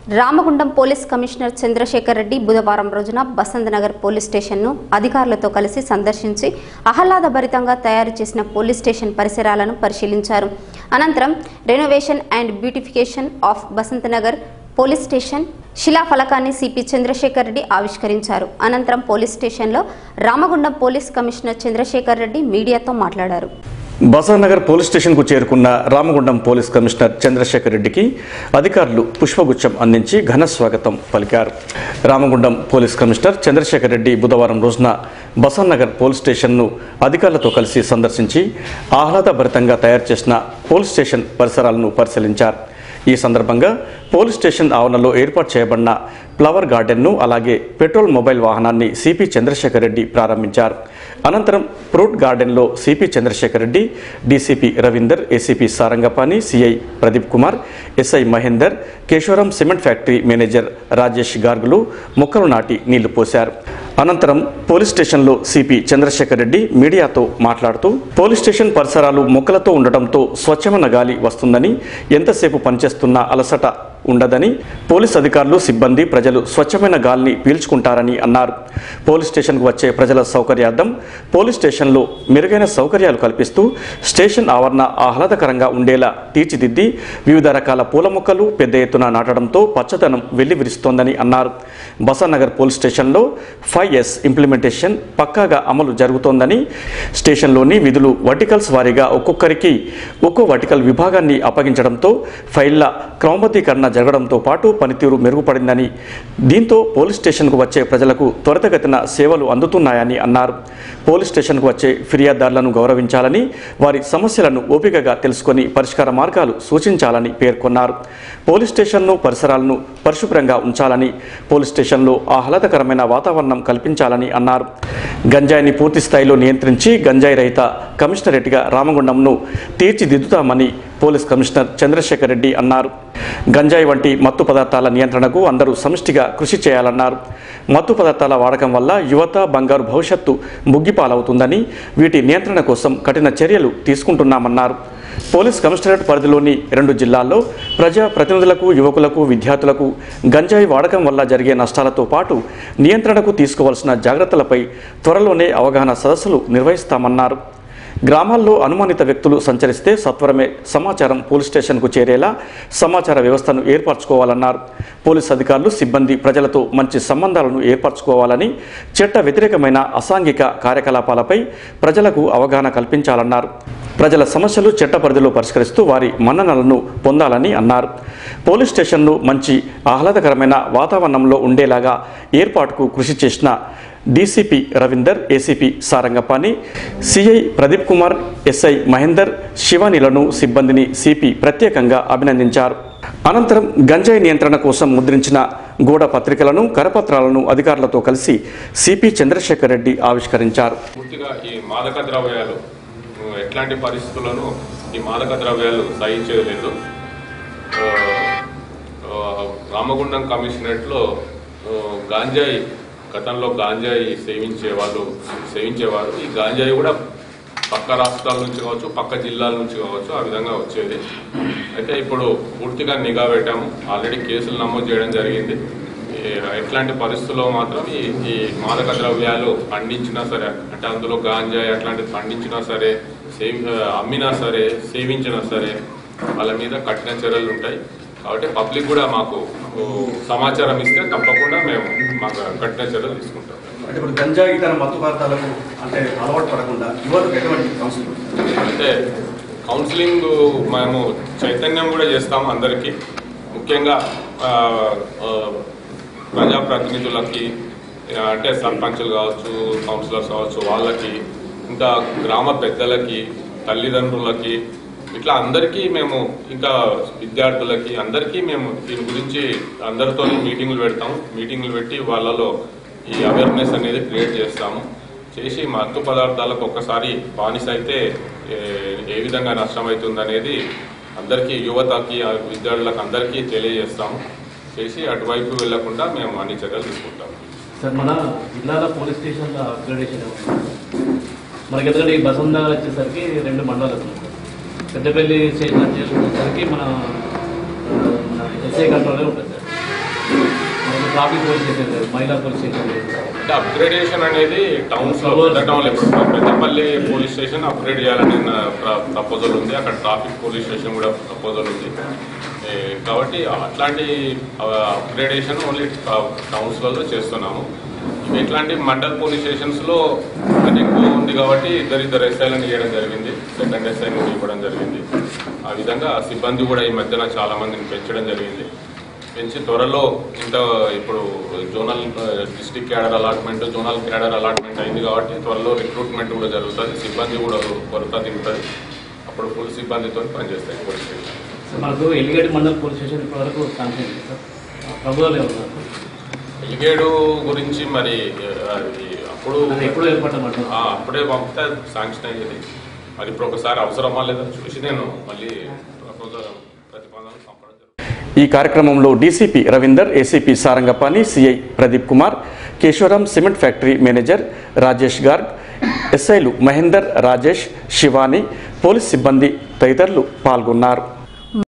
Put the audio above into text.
Ramagundam police commissioner Chandrashekar Reddy బుధవారం రోజున Basant Nagar police స్టేషన్ను అధికారులతో కలిసి సందర్శించి ఆహ్లాదభరితంగా తయారు చేసిన పోలీస్ స్టేషన్ పరిసరాలను పరిశీలించారు. అనంతరం renovation and beautification of Basanth Nagar police station శిలాఫలకాన్ని సిపి చంద్రశేఖర్ రెడ్డి ఆవిష్కరించారు. అనంతరం పోలీస్ స్టేషన్లో రామగుండం పోలీస్ కమిషనర్ చంద్రశేఖర్ రెడ్డి మీడియాతో మాట్లాడారు. బసంత్ నగర్ పోలీస్ స్టేషన్కు చేరుకున్న రామగుండం పోలీస్ కమిషనర్ చంద్రశేఖర్ రెడ్డికి అధికారులు పుష్పగుచ్చం అందించి ఘన స్వాగతం పలికారు. రామగుండం పోలీస్ కమిషనర్ చంద్రశేఖర్ రెడ్డి బుధవారం రోజున బసంత్ నగర్ పోలీస్ స్టేషన్ను అధికారులతో కలిసి సందర్శించి ఆహ్లాదభరితంగా తయారు చేసిన పోలీస్ స్టేషన్ పరిసరాలను పరిశీలించారు. ఈ సందర్భంగా పోలీస్ స్టేషన్ ఆవరణలో ఏర్పాటు చేయబడిన ఫ్లవర్ గార్డెన్ను అలాగే పెట్రోల్ మొబైల్ వాహనాన్ని సిపి చంద్రశేఖర్ రెడ్డి ప్రారంభించారు. అనంతరం ఫ్రూట్ గార్డెన్లో CP Chandrashekar Reddy, DCP Ravinder, ACP Sarangapani, CI Pradeep Kumar, SI Mahender, Keshavaram cement factory manager Rajesh గార్గులు మొక్కలు నాటి నీళ్లు పోశారు. అనంతరం పోలీస్ స్టేషన్లో సిపి చంద్రశేఖర్ రెడ్డి మీడియాతో మాట్లాడుతూ పోలీస్ స్టేషన్ పరిసరాలు మొక్కలతో ఉండటంతో స్వచ్ఛమైన గాలి వస్తుందని, ఎంతసేపు పనిచేస్తున్నా అలసట ఉండదని, పోలీస్ అధికారులు, సిబ్బంది, ప్రజలు స్వచ్ఛమైన గాలిని పీల్చుకుంటారని అన్నారు. పోలీస్ స్టేషన్కు వచ్చే ప్రజల సౌకర్యార్థం పోలీస్ స్టేషన్లో మెరుగైన సౌకర్యాలు కల్పిస్తూ స్టేషన్ ఆవరణ ఆహ్లాదకరంగా ఉండేలా తీర్చిదిద్ది వివిధ రకాల పూల మొక్కలు పెద్ద ఎత్తున నాటడంతో పచ్చదనం వెల్లివిరుస్తోందని అన్నారు. బసంత్ నగర్ పోలీస్ స్టేషన్లో 5S ఇంప్లిమెంటేషన్ పక్కాగా అమలు జరుగుతోందని, స్టేషన్లోని విధులు వర్టికల్స్ వారీగా ఒక్కొక్కరికి ఒక్కో వర్టికల్ విభాగాన్ని అప్పగించడంతో ఫైళ్ల క్రమబద్ధీకరణ జరగడంతో పాటు పనితీరు మెరుగుపడిందని, దీంతో పోలీస్ స్టేషన్కు వచ్చే ప్రజలకు త్వరితగతిన సేవలు అందుతున్నాయని అన్నారు. పోలీస్ స్టేషన్కు వచ్చే ఫిర్యాదుదారులను గౌరవించాలని, వారి సమస్యలను ఓపికగా తెలుసుకొని పరిష్కార మార్గాలు సూచించాలని పేర్కొన్నారు. పోలీస్ స్టేషన్ను పరిసరాలను పరిశుభ్రంగా ఉంచాలని, పోలీస్ స్టేషన్లో ఆహ్లాదకరమైన వాతావరణం కల్పించాలని అన్నారు. గంజాయిని పూర్తి స్థాయిలో నియంత్రించి గంజాయి రహిత కమిషనరేట్గా రామగుండంను తీర్చిదిద్దుతామని పోలీస్ కమిషనర్ చంద్రశేఖర్ రెడ్డి అన్నారు. గంజాయి వంటి మత్తు పదార్థాల నియంత్రణకు అందరూ సమిష్టిగా కృషి చేయాలన్నారు. మత్తు పదార్థాల వాడకం వల్ల యువత బంగారు భవిష్యత్తు ముగ్గిపాలవుతుందని, వీటి నియంత్రణ కోసం కఠిన చర్యలు తీసుకుంటున్నామన్నారు. పోలీస్ కమిషనరేట్ పరిధిలోని 2 జిల్లాల్లో ప్రజా ప్రతినిధులకు, యువకులకు, విద్యార్థులకు గంజాయి వాడకం వల్ల జరిగే నష్టాలతో పాటు నియంత్రణకు తీసుకోవాల్సిన జాగ్రత్తలపై త్వరలోనే అవగాహన సదస్సులు నిర్వహిస్తామన్నారు. గ్రామాల్లో అనుమానిత వ్యక్తులు సంచరిస్తే సత్వరమే సమాచారం పోలీస్ స్టేషన్కు చేరేలా సమాచార వ్యవస్థను ఏర్పరచుకోవాలన్నారు. పోలీస్ అధికారులు, సిబ్బంది ప్రజలతో మంచి సంబంధాలను ఏర్పరచుకోవాలని, చట్ట వ్యతిరేకమైన అసాంఘిక కార్యకలాపాలపై ప్రజలకు అవగాహన కల్పించాలన్నారు. ప్రజల సమస్యలు చట్ట పరిధిలో పరిష్కరిస్తూ వారి మన్ననలను పొందాలని అన్నారు. పోలీస్ స్టేషన్ను మంచి ఆహ్లాదకరమైన వాతావరణంలో ఉండేలాగా ఏర్పాటుకు కృషి చేసిన DCP Ravinder, ACP Sarangapani, CI Pradeep Kumar, SI Mahender, శివానీలను, సిబ్బందిని సిపి ప్రత్యేకంగా అభినందించారు. అనంతరం గంజాయి నియంత్రణ కోసం ముద్రించిన గోడ పత్రికలను, కరపత్రాలను అధికారులతో కలిసి సిపి చంద్రశేఖర్ రెడ్డి ఆవిష్కరించారు. పూర్తిగా ఈ మాదక ద్రవ్యాలు ఎట్లాంటి పరిస్థితులను ఈ మాదక ద్రవ్యాలు సహించలేదు. రామగుండం కమిషనరేట్లో గాంజాయి గతంలో గాంజాయి సేవించేవారు. ఈ గాంజాయి కూడా పక్క రాష్ట్రాల నుంచి కావచ్చు, పక్క జిల్లాల నుంచి కావచ్చు, ఆ విధంగా వచ్చేది. అయితే ఇప్పుడు పూర్తిగా నిఘా పెట్టాము. ఆల్రెడీ కేసులు నమోదు చేయడం జరిగింది. ఎట్లాంటి పరిస్థితుల్లో మాత్రం ఈ మాదక ద్రవ్యాలు పండించినా సరే, అంటే అందులో గాంజాయి అట్లాంటిది పండించినా సరే, అమ్మినా సరే, సేవించినా సరే వాళ్ళ మీద కఠిన చర్యలు ఉంటాయి. కాబట్టి పబ్లిక్ కూడా మాకు సమాచారం ఇస్తే తప్పకుండా మేము మాకు కఠిన చర్యలు తీసుకుంటాం. ఇప్పుడు గంజాయి ఇతర మత్తు పదార్థాలకు అంటే అలవాటు పడకుండా యువతకు ఎటువంటి కౌన్సిలింగ్? అంటే కౌన్సిలింగ్ మేము చైతన్యం కూడా చేస్తాము అందరికీ. ముఖ్యంగా ప్రజాప్రతినిధులకి, అంటే సర్పంచులు కావచ్చు, కౌన్సిలర్స్ కావచ్చు, వాళ్ళకి, ఇంకా గ్రామ పెద్దలకి, తల్లిదండ్రులకి, ఇట్లా అందరికీ మేము, ఇంకా విద్యార్థులకి అందరికీ మేము దీని గురించి అందరితో మీటింగులు పెడతాము. మీటింగులు పెట్టి వాళ్ళలో ఈ అవేర్నెస్ అనేది క్రియేట్ చేస్తాము. చేసి మత్తు పదార్థాలకు ఒక్కసారి బానిస అయితే ఏ విధంగా నష్టమవుతుంది అనేది అందరికీ, యువతకి, విద్యార్థులకు అందరికీ తెలియజేస్తాము. చేసి అటువైపు వెళ్లకుండా మేము అన్ని చర్యలు తీసుకుంటాము. సార్, మన జిల్లాలో పోలీస్ స్టేషన్లో అప్గ్రేడేషన్ మనకి ఎందుకంటే ఈ బసంత్ నగర్ వచ్చేసరికి 2 మండలాలు ఉన్నాయి. పెద్దపల్లి స్టేషన్ వచ్చేసరికి మన ఎస్ఐ కంట్రోల్లో ఉంటుంది సార్. ట్రాఫిక్ పోలీస్ స్టేషన్ లేదు, మహిళా పోలీస్ స్టేషన్ లేదు. అంటే అప్గ్రేడేషన్ అనేది టౌన్స్లో పెద్ద టౌన్లో ఇప్పుడు పెద్దపల్లి పోలీస్ స్టేషన్ అప్గ్రేడ్ చేయాలని ప్రపోజల్ ఉంది. అక్కడ ట్రాఫిక్ పోలీస్ స్టేషన్ కూడా ప్రపోజల్ ఉంది. కాబట్టి అట్లాంటి అప్గ్రేడేషన్ ఓన్లీ టౌన్స్లలో చేస్తున్నాము. ఇట్లాంటి మండల్ పోలీస్ స్టేషన్స్లో అది ఎక్కువ ఉంది కాబట్టి ఇద్దరు ఎస్ఐలను ఇవ్వడం జరిగింది, సెకండ్ ఎస్ఐని కూడా ఇవ్వడం జరిగింది. ఆ విధంగా సిబ్బంది కూడా ఈ మధ్యన చాలా మందిని పెంచడం జరిగింది. పెంచి త్వరలో ఇప్పుడు zonal district cadre allotment, zonal cadre allotment అయింది కాబట్టి త్వరలో రిక్రూట్మెంట్ కూడా జరుగుతుంది. సిబ్బంది కూడా కొరత దిగుతుంది. అప్పుడు ఫుల్ సిబ్బందితో పనిచేస్తాయి పోలీస్ స్టేషన్. మనకు ఎలిగేట్ మండల్ పోలీస్ స్టేషన్ ఇప్పటివరకు శాంక్షన్ సార్, ప్రభుత్వాలు ఏమన్నారు? ఎలిగేడు గురించి మరి ఎప్పుడు ఏర్పడమంటారు? అప్పుడే పంపితే శాంక్షన్ అయ్యేది. మరి ఇప్పుడు ఒకసారి అవసరమా లేదని చూసి నేను మళ్ళీ ప్రతిపాదనలు పంపడం జరుగుతుంది. ఈ కార్యక్రమంలో DCP Ravinder, ACP Sarangapani, CI Pradeep Kumar, Keshavaram, cement factory manager Rajesh Garg, ఎస్ఐలు మహేందర్, రాజేష్, శివాని, పోలీస్ సిబ్బంది తదితరులు పాల్గొన్నారు.